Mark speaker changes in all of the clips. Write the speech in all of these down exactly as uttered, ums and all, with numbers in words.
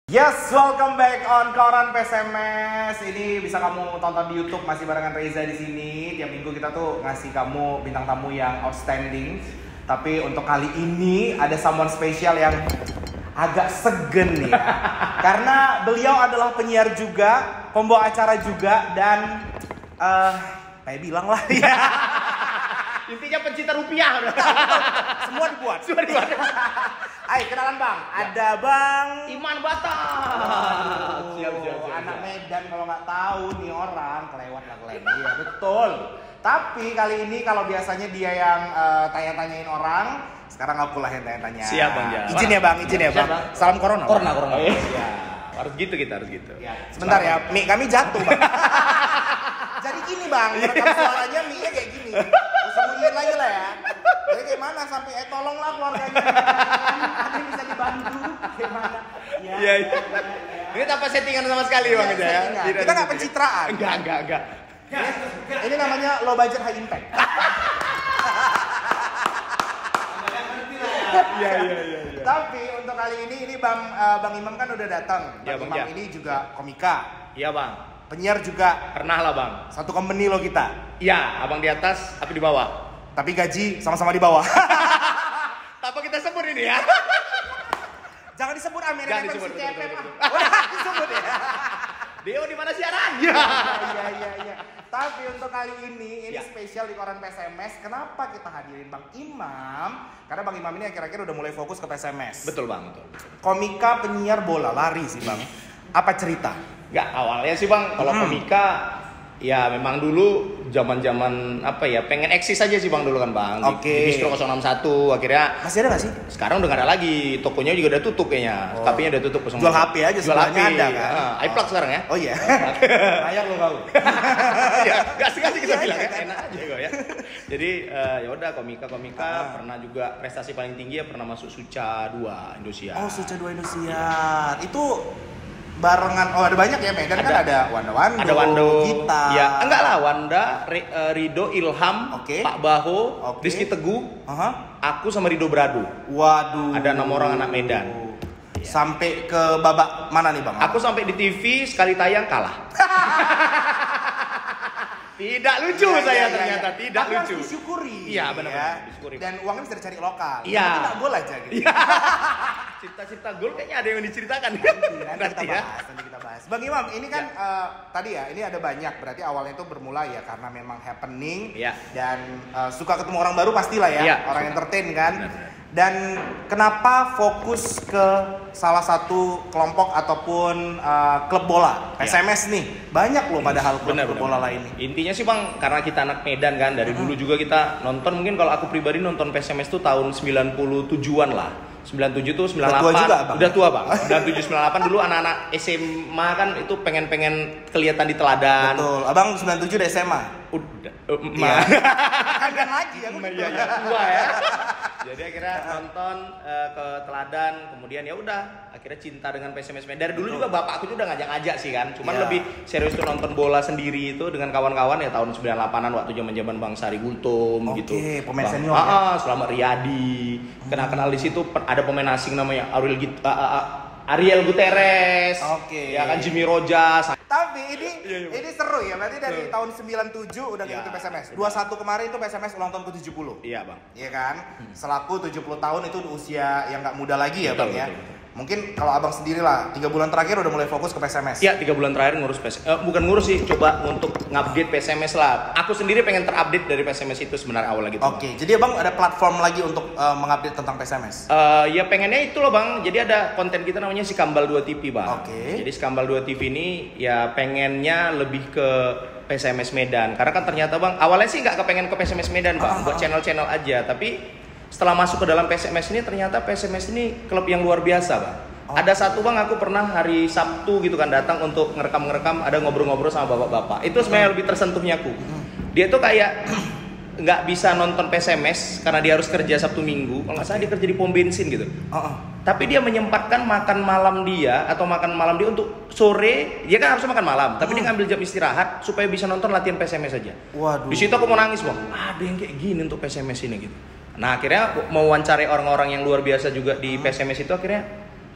Speaker 1: Yes, welcome back on Koran P S M S. Ini bisa kamu tonton di YouTube, masih barengan Reza di sini. Tiap minggu kita tuh ngasih kamu bintang tamu yang outstanding. Tapi untuk kali ini ada someone spesial yang agak segen nih ya. Karena beliau adalah penyiar juga, pembawa acara juga, dan uh, kayak bilang lah ya.
Speaker 2: Intinya pencinta rupiah.
Speaker 1: Semua dibuat.
Speaker 2: Semua dibuat.
Speaker 1: Ayo kenalan bang, ya. Ada bang
Speaker 2: Iman Batam.
Speaker 1: Siap, siap, siap, anak siap. Medan kalau nggak tahu nih orang kelewat lah kelewat. Iya betul. Tapi kali ini kalau biasanya dia yang uh, tanya-tanyain orang, sekarang aku lah yang tanya-tanya.
Speaker 2: Siap bang. Ya.
Speaker 1: Izin ya bang, izin ya bang.
Speaker 2: Bang.
Speaker 1: Salam corona.
Speaker 2: Corona, corona.
Speaker 1: Oh, iya.
Speaker 2: Harus gitu kita harus gitu.
Speaker 1: Ya. Sebentar ya, mic kami jatuh bang. Jadi gini bang, merekam suaranya mic-nya kayak gini. Sembunyiin lagi lah ya. Jadi kayak mana sampai eh tolonglah keluarganya. Ada yang bisa dibantu. Gimana? Ya,
Speaker 2: Iya, iya.
Speaker 1: Ya, ya, ya.
Speaker 2: Ini tanpa settingan sama sekali bang
Speaker 1: Ya,
Speaker 2: itu ya.
Speaker 1: Tidak, kita nggak pencitraan.
Speaker 2: Enggak, enggak, enggak.
Speaker 1: Ini, ini namanya low budget high impact.
Speaker 2: Iya, iya, iya.
Speaker 1: Tapi untuk kali ini ini Bang uh, Bang Imam kan udah datang.
Speaker 2: Ya,
Speaker 1: Bang
Speaker 2: Bang,
Speaker 1: Imam
Speaker 2: ya.
Speaker 1: ini juga komika,
Speaker 2: Iya bang.
Speaker 1: penyiar juga.
Speaker 2: Pernah lah bang.
Speaker 1: Satu company lo kita.
Speaker 2: Iya, abang di atas, aku di bawah.
Speaker 1: Tapi gaji sama-sama di bawah.
Speaker 2: Apa kita sebut ini ya?
Speaker 1: Jangan disebut Amin
Speaker 2: Jangan
Speaker 1: F M
Speaker 2: disebut,
Speaker 1: C
Speaker 2: betul,
Speaker 1: F M.
Speaker 2: betul,
Speaker 1: Wah, disebut ya.
Speaker 2: Dio di mana siaran? Ya.
Speaker 1: Iya iya iya. Tapi untuk kali ini ini
Speaker 2: Ya.
Speaker 1: spesial di Koran P S M S. Kenapa kita hadirin Bang Imam? Karena Bang Imam ini akhir-akhir udah mulai fokus ke P S M S.
Speaker 2: Betul bang, betul.
Speaker 1: Komika penyiar bola lari sih Bang. Apa cerita?
Speaker 2: Enggak, awalnya sih bang, kalau
Speaker 1: Hmm.
Speaker 2: komika ya memang dulu zaman-zaman apa ya, pengen eksis aja sih bang dulu kan bang. Di,
Speaker 1: Oke.
Speaker 2: di Bistro nol enam satu akhirnya
Speaker 1: Masih ada gak sih?
Speaker 2: sekarang udah gak ada lagi, tokonya juga udah tutup kayaknya.
Speaker 1: Oh.
Speaker 2: Tapi udah tutup.
Speaker 1: Jual H P aja
Speaker 2: Jual H P
Speaker 1: sebelahnya ada kan?
Speaker 2: Ah, iPlug sekarang ya.
Speaker 1: Oh iya. Layak lo kau.
Speaker 2: Ya, gak sengaja kita
Speaker 1: Iya,
Speaker 2: bilang
Speaker 1: iya,
Speaker 2: ya,
Speaker 1: kan?
Speaker 2: enak aja kok ya. Jadi eh, ya udah komika-komika
Speaker 1: Ah.
Speaker 2: pernah juga prestasi paling tinggi ya pernah masuk Suca dua Indosiar.
Speaker 1: Oh, Suca dua Indosiar. Itu barengan, oh ada banyak ya Medan kan ada Wanda Wando,
Speaker 2: Ada Wando,
Speaker 1: kita.
Speaker 2: ya enggak lah Wanda, Ri- eh, Rido, Ilham,
Speaker 1: Oke.
Speaker 2: Pak Baho,
Speaker 1: Oke.
Speaker 2: Rizky Teguh,
Speaker 1: Aha.
Speaker 2: aku sama Rido Brado.
Speaker 1: Waduh.
Speaker 2: Ada enam orang anak Medan.
Speaker 1: Sampai ke babak mana nih Bang?
Speaker 2: Aku sampai di T V sekali tayang kalah. Tidak lucu
Speaker 1: Iya,
Speaker 2: saya
Speaker 1: iya,
Speaker 2: ternyata,
Speaker 1: iya.
Speaker 2: tidak
Speaker 1: Tapi
Speaker 2: lucu.
Speaker 1: harus disyukuri.
Speaker 2: Iya, benar-benar,
Speaker 1: ya.
Speaker 2: disyukuri.
Speaker 1: Dan uangnya bisa dicari lokal.
Speaker 2: Iya.
Speaker 1: Kita gol aja gitu.
Speaker 2: Iya. Cita-cita gol kayaknya ada yang diceritakan.
Speaker 1: Nanti, nanti kita
Speaker 2: Nanti ya.
Speaker 1: bahas, nanti kita bahas. Bang Imam, ini kan eh, tadi ya, ini ada banyak. Berarti awalnya itu bermula ya karena memang happening.
Speaker 2: Iya.
Speaker 1: Dan eh, suka ketemu orang baru pastilah ya.
Speaker 2: Iya,
Speaker 1: orang
Speaker 2: suka.
Speaker 1: entertain kan.
Speaker 2: Benar-benar.
Speaker 1: Dan kenapa fokus ke salah satu kelompok ataupun eh, klub bola? P S M S nih. Banyak loh padahal klub-klub bola lain nih.
Speaker 2: Intinya sih bang, karena kita anak Medan kan, dari dulu juga kita nonton. Mungkin kalau aku pribadi nonton P S M S tuh tahun sembilan puluh tujuan lah. sembilan puluh tujuh tuh sembilan puluh delapan.
Speaker 1: Udah tua juga, Bang?
Speaker 2: Udah tua bang. sembilan puluh tujuh sembilan puluh delapan dulu anak-anak S M A kan itu pengen-pengen kelihatan di teladan.
Speaker 1: Betul. Abang sembilan puluh tujuh udah S M A.
Speaker 2: Udah, uh,
Speaker 1: Iya.
Speaker 2: ma-
Speaker 1: Kan kan lagi ya.
Speaker 2: Iya, iya, tua ya. Jadi akhirnya nonton eh, ke teladan, kemudian ya udah akhirnya cinta dengan P S M S Medan. Dari dulu juga bapak aku juga ngajak-ngajak sih kan. Cuman
Speaker 1: Iya.
Speaker 2: lebih serius tuh nonton bola sendiri itu dengan kawan-kawan ya tahun sembilan puluh delapanan waktu zaman-zaman Bang Sari Gultom
Speaker 1: Oke,
Speaker 2: gitu.
Speaker 1: pemain
Speaker 2: Bang-
Speaker 1: senior
Speaker 2: Ah,
Speaker 1: ya?
Speaker 2: ah, Selamat Riyadi. Kenal-kenal di situ pe- ada pemain asing namanya Ariel Git- ah, ah, ah, Ariel Gutierrez.
Speaker 1: Oke.
Speaker 2: Ya kan Jimmy Rojas.
Speaker 1: Tapi ini
Speaker 2: Iya, iya,
Speaker 1: ini seru ya. Berarti dari
Speaker 2: Seru.
Speaker 1: tahun sembilan puluh tujuh udah
Speaker 2: Iya.
Speaker 1: ngikutin P S M S. dua puluh satu kemarin itu P S M S ulang tahun ke tujuh puluh.
Speaker 2: Iya, Bang.
Speaker 1: Iya kan? Selaku tujuh puluh tahun itu usia yang nggak muda lagi ya,
Speaker 2: Betul,
Speaker 1: Bang ya.
Speaker 2: betul, betul.
Speaker 1: Mungkin kalau Abang sendiri lah, tiga bulan terakhir udah mulai fokus ke P S M S.
Speaker 2: Ya, tiga bulan terakhir ngurus P S M S. Eh, bukan ngurus sih, coba untuk ngupdate P S M S lah. Aku sendiri pengen terupdate dari P S M S itu sebenarnya awal gitu.
Speaker 1: Oke, jadi Abang ada platform lagi untuk uh, mengupdate tentang P S M S.
Speaker 2: Eh, ya pengennya itu loh bang, jadi ada konten kita namanya Sikambal dua T V bang.
Speaker 1: Oke.
Speaker 2: Jadi Sikambal dua T V ini ya pengennya lebih ke P S M S Medan. Karena kan ternyata bang, awalnya sih nggak kepengen ke P S M S Medan bang,
Speaker 1: Ah,
Speaker 2: buat
Speaker 1: ah.
Speaker 2: channel-channel aja. Tapi setelah masuk ke dalam P S M S ini ternyata P S M S ini klub yang luar biasa bang.
Speaker 1: Oh.
Speaker 2: Ada satu bang, aku pernah hari Sabtu gitu kan datang untuk ngerekam-ngerekam, ada ngobrol-ngobrol sama bapak-bapak. Itu sebenarnya lebih tersentuhnya aku. Dia tuh kayak nggak bisa nonton P S M S karena dia harus kerja Sabtu Minggu. Kalau nggak salah dia kerja di pom bensin gitu.
Speaker 1: Oh, oh.
Speaker 2: Tapi dia menyempatkan makan malam dia atau makan malam dia untuk sore. Dia kan harusnya makan malam, tapi dia ngambil jam istirahat supaya bisa nonton latihan P S M S aja.
Speaker 1: Waduh.
Speaker 2: Di situ aku mau nangis bang. Ada yang kayak gini untuk P S M S ini gitu. Nah akhirnya mau wawancarai orang-orang yang luar biasa juga di P S M S itu akhirnya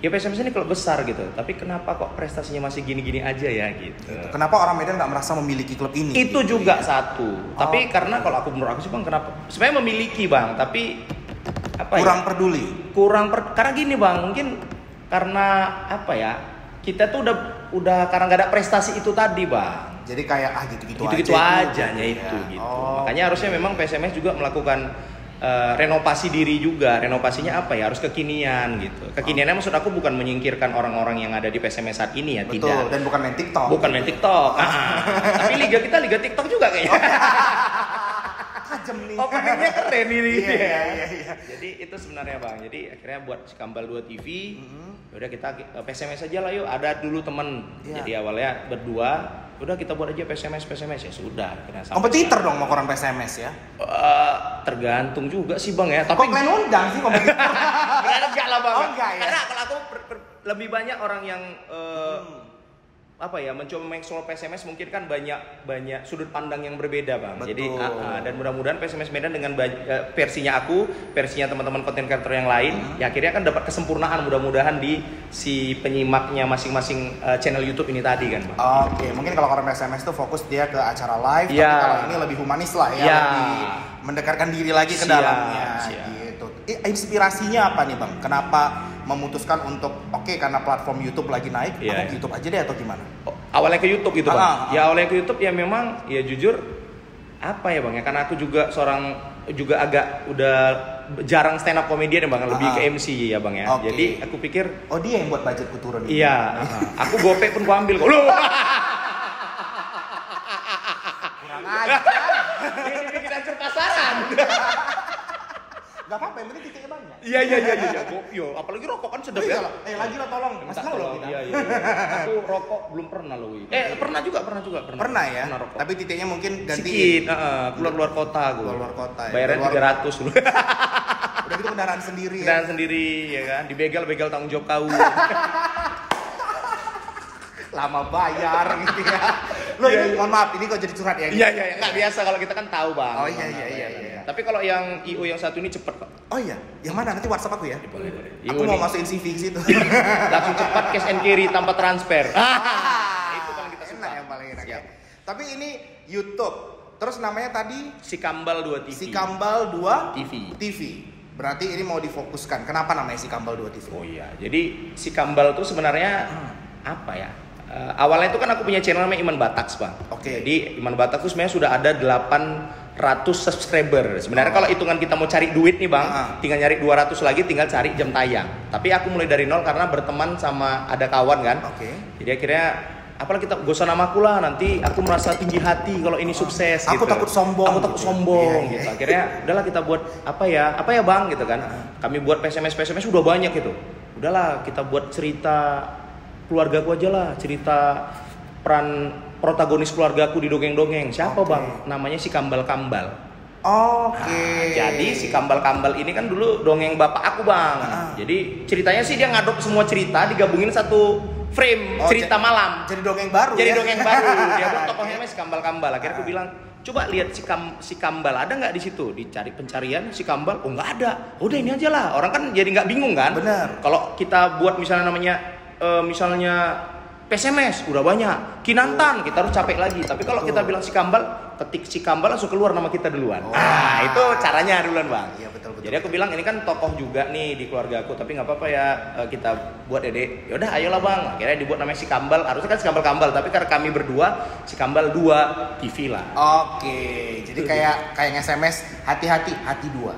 Speaker 2: ya P S M S ini klub besar gitu, tapi kenapa kok prestasinya masih gini-gini aja ya gitu.
Speaker 1: Kenapa orang Medan nggak merasa memiliki klub ini?
Speaker 2: Itu
Speaker 1: gitu,
Speaker 2: juga
Speaker 1: ya?
Speaker 2: satu.
Speaker 1: Oh.
Speaker 2: Tapi karena kalau aku menurut aku sih bang, kenapa? Sebenarnya memiliki bang, tapi apa
Speaker 1: kurang
Speaker 2: ya?
Speaker 1: peduli.
Speaker 2: Kurang per, karena gini bang, mungkin karena apa ya? Kita tuh udah udah karena nggak ada prestasi itu tadi bang.
Speaker 1: Jadi kayak ah gitu-gitu,
Speaker 2: gitu-gitu
Speaker 1: aja.
Speaker 2: aja
Speaker 1: Gitu,
Speaker 2: itu
Speaker 1: ya.
Speaker 2: gitu.
Speaker 1: Oh.
Speaker 2: Makanya harusnya memang P S M S juga melakukan Uh, renovasi diri juga. Renovasinya apa ya? Harus kekinian gitu. Kekiniannya maksud aku bukan menyingkirkan orang-orang yang ada di P S M S saat ini ya,
Speaker 1: Betul.
Speaker 2: tidak.
Speaker 1: Dan bukan main TikTok.
Speaker 2: Bukan main TikTok. Ah, tapi liga kita liga TikTok juga kayaknya.
Speaker 1: Tajam nih.
Speaker 2: Openingnya keren ini.
Speaker 1: Iya, iya, iya, iya.
Speaker 2: Jadi itu sebenarnya bang. Jadi akhirnya buat si Kambal dua T V.
Speaker 1: Mm-hmm.
Speaker 2: Udah kita uh, P S M S aja lah yuk. Ada dulu temen.
Speaker 1: Iya.
Speaker 2: Jadi awalnya berdua. Udah kita buat aja P S M S P S M S ya sudah.
Speaker 1: Kompetitor dong mau koran P S M S ya?
Speaker 2: Uh, tergantung juga sih bang ya.
Speaker 1: Tapi kok kalian undang sih kompetitor?
Speaker 2: Enggak lah bang.
Speaker 1: Oh, enggak ya?
Speaker 2: Karena kalau aku per, per, lebih banyak orang yang uh,
Speaker 1: hmm.
Speaker 2: apa ya mencoba mengeksplor P S M S mungkin kan banyak banyak sudut pandang yang berbeda bang.
Speaker 1: Betul.
Speaker 2: Jadi uh, uh, dan mudah-mudahan P S M S Medan dengan baj- uh, versinya aku, versinya teman-teman konten kreator yang lain, hmm. ya akhirnya kan dapat kesempurnaan mudah-mudahan di si penyimaknya masing-masing uh, channel YouTube ini tadi kan bang.
Speaker 1: Oke, mungkin kalau koran P S M S tuh fokus dia ke acara live,
Speaker 2: Ya.
Speaker 1: tapi kalau ini lebih humanis lah ya,
Speaker 2: Ya.
Speaker 1: lebih mendekatkan diri lagi ke
Speaker 2: Siap,
Speaker 1: dalamnya.
Speaker 2: siap.
Speaker 1: Gitu. Eh, inspirasinya apa nih bang? Kenapa memutuskan untuk oke okay, karena platform YouTube lagi naik,
Speaker 2: Ya.
Speaker 1: aku YouTube aja deh atau gimana?
Speaker 2: Oh, awalnya ke YouTube gitu bang.
Speaker 1: Ah, ah.
Speaker 2: Ya awalnya ke YouTube ya memang ya jujur apa ya bang ya karena aku juga seorang juga agak udah jarang stand up comedian ya bang, lebih
Speaker 1: Ah,
Speaker 2: ke M C ya bang ya.
Speaker 1: Okay.
Speaker 2: Jadi aku pikir
Speaker 1: Oh dia yang buat budgetku turun ini.
Speaker 2: iya, aku gope pun gua ambil kok. Loh.
Speaker 1: Kurang aja.
Speaker 2: Ini bikin hancur pasaran.
Speaker 1: Gak apa-apa, yang penting titiknya banyak.
Speaker 2: Iya iya iya iya. Yo, apalagi rokok kan sedap
Speaker 1: Oh,
Speaker 2: ya.
Speaker 1: iya, eh lagi lah tolong,
Speaker 2: Minta
Speaker 1: masih lo
Speaker 2: tolong.
Speaker 1: kita.
Speaker 2: Iya iya. Aku rokok belum pernah loh. Wi. Eh pernah juga pernah juga pernah.
Speaker 1: Pernah ya,
Speaker 2: Pernah rokok.
Speaker 1: tapi titiknya mungkin ganti.
Speaker 2: Sedikit, uh, keluar luar kota gue.
Speaker 1: Keluar luar kota ya.
Speaker 2: Bayarnya
Speaker 1: Keluar-
Speaker 2: tiga ratus dulu.
Speaker 1: Udah gitu kendaraan sendiri ya.
Speaker 2: Dan sendiri ya kan, dibegal-begal tanggung jawab kau.
Speaker 1: Lama bayar gitu ya. Loh
Speaker 2: Iya,
Speaker 1: ini
Speaker 2: iya.
Speaker 1: mohon maaf, ini kok jadi curhat ya?
Speaker 2: Iya iya, nggak biasa kalau kita kan tahu bang.
Speaker 1: Oh, iya,
Speaker 2: Gimana
Speaker 1: iya, iya,
Speaker 2: bayarnya.
Speaker 1: iya.
Speaker 2: Tapi kalau yang I O yang satu ini cepet kok.
Speaker 1: Oh iya, yang mana nanti WhatsApp aku ya?
Speaker 2: Boleh boleh.
Speaker 1: Aku mau masukin C V ke situ.
Speaker 2: Langsung cepat cash and carry tanpa transfer. Ah, itu paling kita suka.
Speaker 1: Enak yang paling enak.
Speaker 2: Siap.
Speaker 1: Ya. Tapi ini YouTube. Terus namanya tadi
Speaker 2: Si Kambal dua T V.
Speaker 1: Si Kambal dua
Speaker 2: T V.
Speaker 1: T V. Berarti ini mau difokuskan. Kenapa namanya Si Kambal dua T V?
Speaker 2: Oh iya, jadi si Kambal tuh sebenarnya
Speaker 1: Hmm.
Speaker 2: apa ya? Uh, awalnya itu kan aku punya channel namanya Iman Bataks bang.
Speaker 1: Oke.
Speaker 2: Jadi Iman Bataks tuh sebenarnya sudah ada delapan ratus subscriber. Sebenarnya
Speaker 1: Oh.
Speaker 2: kalau hitungan kita mau cari duit nih bang,
Speaker 1: Ah.
Speaker 2: tinggal nyari dua ratus lagi, tinggal cari jam tayang. Tapi aku mulai dari nol karena berteman sama ada kawan kan.
Speaker 1: Oke.
Speaker 2: Jadi akhirnya apalah kita gak usah namaku lah, nanti aku merasa tinggi hati kalau ini sukses.
Speaker 1: Aku
Speaker 2: gitu.
Speaker 1: takut sombong
Speaker 2: Aku takut
Speaker 1: gitu.
Speaker 2: sombong
Speaker 1: Iya, iya.
Speaker 2: gitu. Akhirnya udahlah kita buat apa ya? Apa ya bang gitu kan? Kami buat P S M S P S M S udah banyak gitu. Udahlah kita buat cerita keluargaku aja lah, cerita peran protagonis keluargaku di dongeng-dongeng. Siapa
Speaker 1: Oke.
Speaker 2: bang? Namanya si Kambal-Kambal.
Speaker 1: Oke.
Speaker 2: Nah, jadi si Kambal-Kambal ini kan dulu dongeng bapak aku bang.
Speaker 1: Ah.
Speaker 2: Jadi ceritanya sih dia ngadop semua cerita digabungin satu frame
Speaker 1: Oh,
Speaker 2: cerita
Speaker 1: jadi-
Speaker 2: malam.
Speaker 1: Jadi dongeng baru
Speaker 2: Jadi
Speaker 1: ya?
Speaker 2: dongeng baru. Dia buat tokohnya namanya si Kambal-Kambal. Akhirnya aku bilang, coba lihat si Kam, si Kambal ada nggak di situ? Dicari pencarian si Kambal, oh nggak ada. Udah ini aja lah. Orang kan jadi nggak bingung kan?
Speaker 1: Bener.
Speaker 2: Kalau kita buat misalnya namanya, eh, misalnya P S M S udah banyak, Kinantan kita harus capek lagi. Tapi kalau kita
Speaker 1: Betul.
Speaker 2: bilang si Kambal, ketik si Kambal langsung keluar nama kita duluan.
Speaker 1: Oh.
Speaker 2: Ah itu caranya duluan bang.
Speaker 1: Iya betul betul.
Speaker 2: Jadi aku bilang ini kan tokoh juga nih di keluarga aku, tapi nggak apa-apa ya eh, kita buat Dede. Yaudah ayolah bang. Akhirnya dibuat namanya si Kambal. Harusnya kan si Kambal-Kambal, tapi karena kami berdua si Kambal dua T V lah.
Speaker 1: Oke, jadi kayak kayak S M S hati-hati hati dua.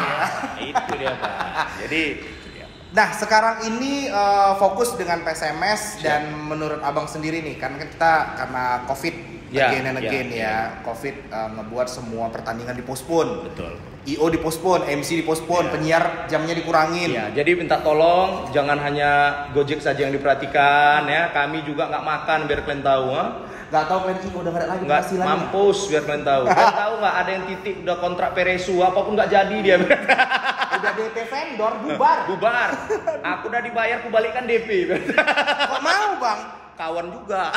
Speaker 2: Ah itu dia bang. Jadi itu dia.
Speaker 1: Nah sekarang ini eh, fokus dengan P S M S dan menurut abang sendiri nih, kan kita karena COVID
Speaker 2: Ya,
Speaker 1: again and
Speaker 2: ya,
Speaker 1: again ya,
Speaker 2: ya.
Speaker 1: COVID eh, ngebuat semua pertandingan dipospon,
Speaker 2: Betul.
Speaker 1: I O dipospon, M C dipospon,
Speaker 2: Ya.
Speaker 1: penyiar jamnya dikurangin.
Speaker 2: Iya, jadi minta tolong jangan hanya Gojek saja yang diperhatikan ya. Kami juga nggak makan biar kalian tahu, ha?
Speaker 1: Gak tau kalian I O udah gak ada lagi
Speaker 2: Nggak
Speaker 1: penghasilannya.
Speaker 2: mampus biar kalian tahu. Kalian tahu nggak ada yang titik udah kontrak Peresu apapun nggak jadi dia.
Speaker 1: Udah D P vendor bubar.
Speaker 2: Bubar. Aku udah dibayar, aku balikkan D P.
Speaker 1: Kok mau bang?
Speaker 2: Kawan juga.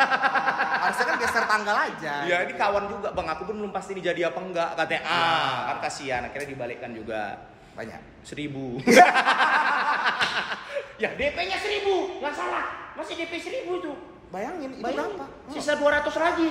Speaker 1: Harusnya kan geser tanggal aja.
Speaker 2: Ya ini kawan juga bang. Aku pun belum pasti ini jadi apa enggak. Katanya ah kan kasihan. Akhirnya dibalikkan juga
Speaker 1: Banyak.
Speaker 2: seribu. Ya D P-nya seribu, nggak salah. Masih D P seribu itu.
Speaker 1: Bayangin, itu
Speaker 2: Bayangin,
Speaker 1: berapa?
Speaker 2: sisa dua ratus lagi.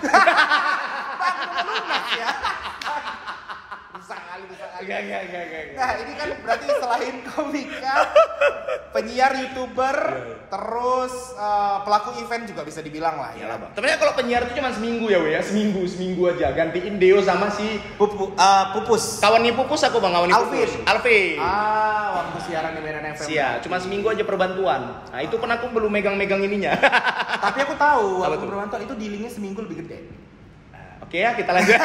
Speaker 1: Lunas ya. Bisa kali, bisa kali.
Speaker 2: Enggak, enggak, enggak, enggak.
Speaker 1: Nah, ini kan berarti selain komika, penyiar, YouTuber, terus uh, pelaku event juga bisa dibilang lah ya.
Speaker 2: Bang. Tapi kalau penyiar itu cuma seminggu ya, we ya. Seminggu, seminggu aja. Gantiin Deo sama si
Speaker 1: Pupu, uh, Pupus.
Speaker 2: Kawannya Pupus aku Bang, kawannya Pupus. Alvin.
Speaker 1: Ah, waktu siaran di Medan F M.
Speaker 2: Iya, cuma seminggu aja perbantuan. Nah, itu pun aku belum megang-megang ininya.
Speaker 1: Tapi aku tahu,
Speaker 2: Apa
Speaker 1: waktu
Speaker 2: tuh?
Speaker 1: perbantuan itu dealingnya seminggu lebih gede.
Speaker 2: Oke ya, kita lanjut.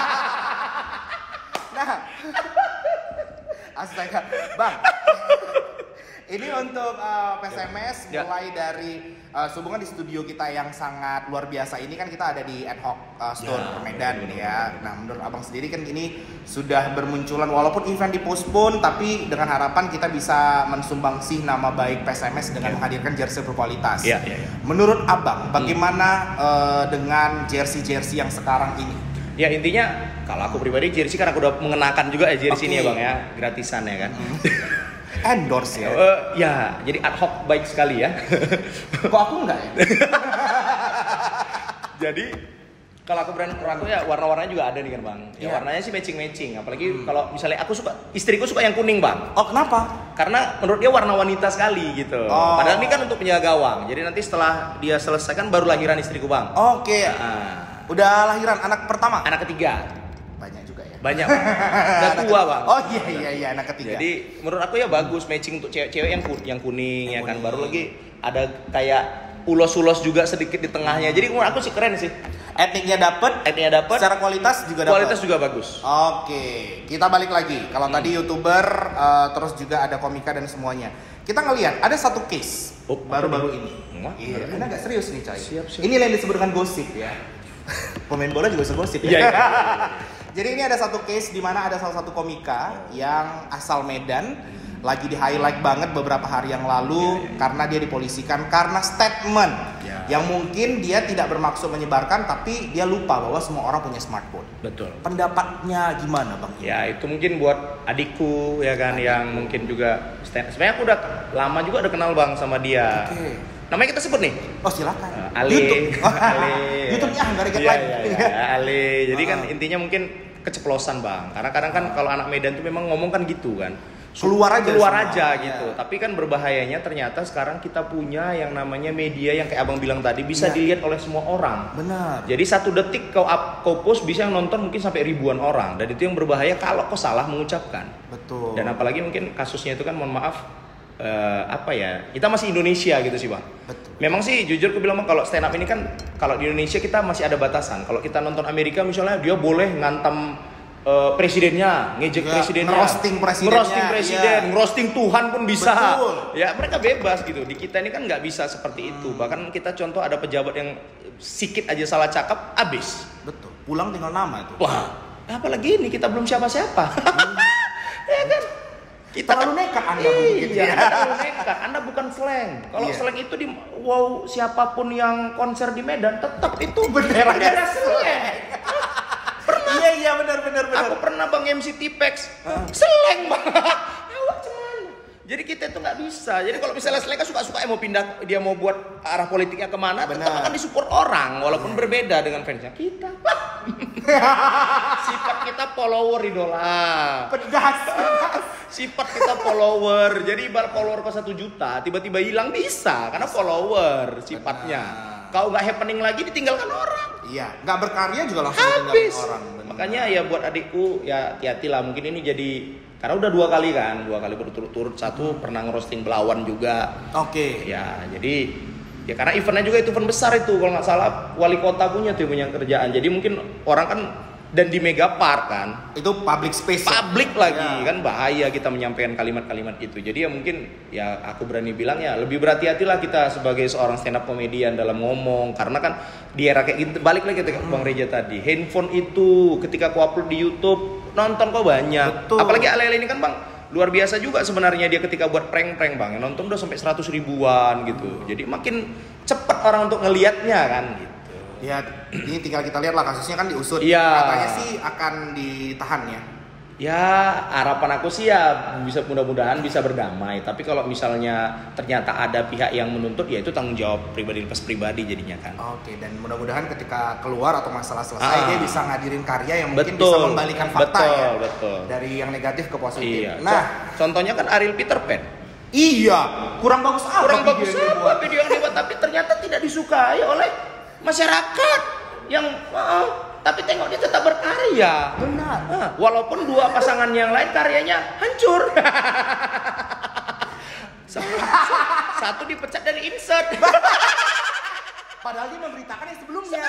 Speaker 1: Nah, astaga, Bang. Ini untuk uh, P S M S
Speaker 2: Ya.
Speaker 1: mulai dari uh, sehubungan di studio kita yang sangat luar biasa ini kan kita ada di Ad Hoc uh, Store
Speaker 2: Ya,
Speaker 1: Medan
Speaker 2: betul,
Speaker 1: ya. Nah, menurut Abang sendiri kan ini sudah bermunculan walaupun event dipostpone tapi dengan harapan kita bisa mensumbangsih nama baik P S M S dengan
Speaker 2: Ya.
Speaker 1: menghadirkan jersey berkualitas.
Speaker 2: Iya, iya, iya.
Speaker 1: Menurut Abang, bagaimana uh, dengan jersey-jersey yang sekarang ini?
Speaker 2: Ya intinya kalau aku pribadi jersey kan aku udah mengenakan juga ya jersey
Speaker 1: Oke.
Speaker 2: ini ya Bang ya, gratisan ya kan.
Speaker 1: Endorse ya.
Speaker 2: Eh, ya, jadi ad hoc baik sekali ya.
Speaker 1: Kok aku enggak ya?
Speaker 2: Jadi kalau aku brand aku ya warna-warnanya juga ada nih kan Bang. Ya
Speaker 1: Iya.
Speaker 2: warnanya sih matching-matching, apalagi kalau misalnya aku suka, istriku suka yang kuning Bang.
Speaker 1: Oh, kenapa?
Speaker 2: Karena menurut dia warna wanita sekali gitu.
Speaker 1: Oh.
Speaker 2: Padahal ini kan untuk penjaga gawang. Jadi nanti setelah dia selesai kan baru lahiran istriku Bang.
Speaker 1: Oke.
Speaker 2: Nah,
Speaker 1: Udah lahiran anak pertama?
Speaker 2: anak ketiga.
Speaker 1: Banyak juga ya.
Speaker 2: Banyak Bang. Udah
Speaker 1: Anak
Speaker 2: tua
Speaker 1: ke-
Speaker 2: Bang.
Speaker 1: Oh iya iya iya anak ketiga.
Speaker 2: Jadi menurut aku ya bagus matching untuk cewek-cewek yang kuning, yang kuning
Speaker 1: Yang
Speaker 2: ya kan.
Speaker 1: kuning.
Speaker 2: Baru lagi ada kayak ulos-ulos juga sedikit di tengahnya. Jadi menurut aku sih keren sih.
Speaker 1: etniknya dapet,
Speaker 2: Etniknya dapat,
Speaker 1: secara kualitas juga dapet.
Speaker 2: kualitas juga bagus.
Speaker 1: Oke, kita balik lagi. Kalau
Speaker 2: Hmm.
Speaker 1: tadi YouTuber, eh, terus juga ada komika dan semuanya. Kita ngelihat ada satu case
Speaker 2: Oh,
Speaker 1: baru-baru ini.
Speaker 2: Wah,
Speaker 1: Iya,
Speaker 2: bener.
Speaker 1: ini agak serius nih coy.
Speaker 2: Siap, siap.
Speaker 1: Ini yang disebut dengan gosip ya. Pemain bola juga bisa gosip ya.
Speaker 2: Iya, iya.
Speaker 1: Jadi ini ada satu case di mana ada salah satu komika yang asal Medan lagi di highlight banget beberapa hari yang lalu karena dia dipolisikan karena statement
Speaker 2: Ya.
Speaker 1: yang mungkin dia tidak bermaksud menyebarkan tapi dia lupa bahwa semua orang punya smartphone.
Speaker 2: Betul.
Speaker 1: Pendapatnya gimana Bang?
Speaker 2: Ya itu mungkin buat adikku ya kan yang mungkin juga stand. Sebenarnya aku udah lama juga udah kenal Bang sama dia.
Speaker 1: Oke.
Speaker 2: Namanya kita sebut nih.
Speaker 1: Oh silakan.
Speaker 2: Uh, Ale,
Speaker 1: YouTube.
Speaker 2: Ale.
Speaker 1: YouTube-nya nggak ada
Speaker 2: Iya,
Speaker 1: lain.
Speaker 2: iya, iya, Ale. Jadi kan
Speaker 1: Ah.
Speaker 2: intinya mungkin keceplosan Bang. Karena kadang kan kalau anak Medan tuh memang ngomong kan gitu kan.
Speaker 1: Keluar aja
Speaker 2: Keluar
Speaker 1: semua.
Speaker 2: aja
Speaker 1: Iya.
Speaker 2: gitu. Tapi kan berbahayanya ternyata sekarang kita punya yang namanya media yang kayak Abang bilang tadi bisa
Speaker 1: Iya.
Speaker 2: dilihat oleh semua orang.
Speaker 1: Benar.
Speaker 2: Jadi satu detik kau up, kau post bisa yang nonton mungkin sampai ribuan orang. Dan itu yang berbahaya kalau kau salah mengucapkan.
Speaker 1: Betul.
Speaker 2: Dan apalagi mungkin kasusnya itu kan mohon maaf eh, apa ya, kita masih Indonesia gitu sih Bang.
Speaker 1: Betul.
Speaker 2: Memang sih jujur aku bilang Bang, kalau stand up ini kan kalau di Indonesia kita masih ada batasan. Kalau kita nonton Amerika misalnya dia boleh ngantem eh, presidennya, ngejek
Speaker 1: Ya,
Speaker 2: presidennya,
Speaker 1: ngerosting presidennya,
Speaker 2: ngerosting presiden,
Speaker 1: iya.
Speaker 2: ngerosting Tuhan pun bisa.
Speaker 1: Betul.
Speaker 2: Ya mereka bebas gitu. Di kita ini kan nggak bisa seperti itu. Bahkan kita contoh ada pejabat yang sikit aja salah cakap, abis.
Speaker 1: Betul. Pulang tinggal nama itu.
Speaker 2: Wah, apalagi ini kita belum siapa-siapa. Ya kan? Kita
Speaker 1: Terlalu nekat Anda begitu
Speaker 2: iya,
Speaker 1: ya.
Speaker 2: Anda terlalu nekat. Anda bukan slang. Kalau
Speaker 1: Iya.
Speaker 2: slang itu di wow siapapun yang konser di Medan tetap itu
Speaker 1: Bendera
Speaker 2: bendera
Speaker 1: slang.
Speaker 2: slang.
Speaker 1: Iya iya benar benar benar.
Speaker 2: Aku pernah Bang M C T-Pex
Speaker 1: Ah.
Speaker 2: slang Bang. Awak cuman. Jadi kita itu nggak bisa. Jadi kalau misalnya slang kan suka-suka mau pindah, dia mau buat arah politiknya kemana, tetap
Speaker 1: Benar.
Speaker 2: akan disupport orang walaupun berbeda dengan fansnya kita. Sifat kita follower idola.
Speaker 1: Pedas. pedas.
Speaker 2: Sifat kita follower. Jadi ibarat follower kau satu juta, tiba-tiba hilang bisa karena follower sifatnya.
Speaker 1: Benar.
Speaker 2: Kau nggak happening lagi ditinggalkan orang.
Speaker 1: Iya, nggak berkarya juga langsung
Speaker 2: Habis.
Speaker 1: ditinggalin orang. benar.
Speaker 2: Makanya ya buat adikku ya hati-hatilah. Mungkin ini jadi karena udah dua kali kan, dua kali berturut-turut. Satu pernah ngerosting Belawan juga.
Speaker 1: Oke.
Speaker 2: Ya jadi ya karena eventnya juga itu event besar itu kalau nggak salah wali kota punya tuh punya kerjaan. Jadi mungkin orang kan dan di Mega Park kan.
Speaker 1: Itu public space. ya?
Speaker 2: Publik lagi
Speaker 1: Ya.
Speaker 2: kan bahaya kita menyampaikan kalimat-kalimat itu. Jadi ya mungkin ya aku berani bilang ya lebih berhati-hatilah kita sebagai seorang stand up comedian dalam ngomong karena kan di era kayak gitu balik lagi ke Bang Reja tadi. Handphone itu ketika aku upload di YouTube nonton kok banyak.
Speaker 1: Betul.
Speaker 2: Apalagi Ale-Ale ini kan Bang luar biasa juga sebenarnya dia ketika buat prank-prank Bang. Yang nonton udah sampai seratus ribuan gitu. Jadi makin cepat orang untuk ngelihatnya kan gitu.
Speaker 1: Ya, ini tinggal kita lihat lah kasusnya kan diusut.
Speaker 2: Iya.
Speaker 1: Katanya sih akan ditahan ya.
Speaker 2: Ya harapan aku sih ya bisa mudah-mudahan bisa berdamai. Tapi kalau misalnya ternyata ada pihak yang menuntut, ya itu tanggung jawab pribadi lepas pribadi jadinya kan.
Speaker 1: Oke, dan mudah-mudahan ketika keluar atau masalah selesai
Speaker 2: Ah.
Speaker 1: dia bisa ngadirin karya yang mungkin
Speaker 2: Betul,
Speaker 1: bisa membalikan fakta
Speaker 2: betul,
Speaker 1: ya.
Speaker 2: betul.
Speaker 1: Dari yang negatif ke positif.
Speaker 2: Iya.
Speaker 1: Nah,
Speaker 2: Co- contohnya kan Ariel Peter Pan.
Speaker 1: iya, kurang bagus apa
Speaker 2: Kurang
Speaker 1: video
Speaker 2: bagus
Speaker 1: yang dia
Speaker 2: apa
Speaker 1: buat?
Speaker 2: video yang dibuat, tapi ternyata tidak disukai oleh masyarakat yang maaf. Tapi tengok dia tetap berkarya.
Speaker 1: Benar.
Speaker 2: Nah, walaupun dua pasangan yang lain karyanya hancur. Satu dipecat dari insert.
Speaker 1: Padahal dia memberitakan yang sebelumnya.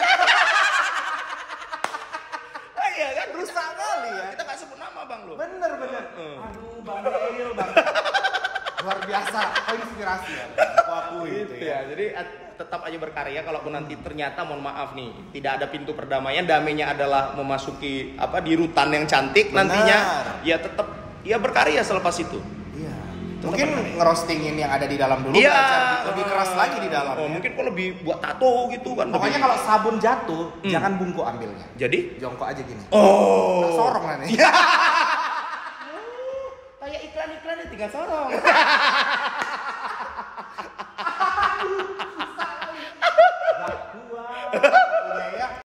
Speaker 2: Ah, iya kan
Speaker 1: Rusak kali ya.
Speaker 2: Kita nggak sebut nama bang lu.
Speaker 1: Bener bener.
Speaker 2: Hmm.
Speaker 1: Aduh, Bang Dil, Bang. Luar biasa. Oh, inspirasi ya. Aku akui itu
Speaker 2: Gitu
Speaker 1: ya.
Speaker 2: ya. Jadi at- tetap aja berkarya. Kalaupun nanti ternyata mohon maaf nih tidak ada pintu perdamaian, damainya adalah memasuki apa di rutan yang cantik
Speaker 1: Benar.
Speaker 2: nantinya, ya tetap ya berkarya selepas itu.
Speaker 1: Iya.
Speaker 2: Tetap
Speaker 1: Mungkin
Speaker 2: berkarya.
Speaker 1: ngerostingin yang ada di dalam dulu,
Speaker 2: Iya,
Speaker 1: belajar lebih keras lagi di dalam.
Speaker 2: Oh,
Speaker 1: ya.
Speaker 2: mungkin kok lebih buat tato gitu kan.
Speaker 1: Pokoknya
Speaker 2: lebih-
Speaker 1: kalau sabun jatuh,
Speaker 2: Hmm.
Speaker 1: jangan bungkuk ambilnya.
Speaker 2: jadi
Speaker 1: Jongkok aja gini.
Speaker 2: oh
Speaker 1: Nah, sorong lah nih.
Speaker 2: kayak iklan-iklannya tinggal sorong.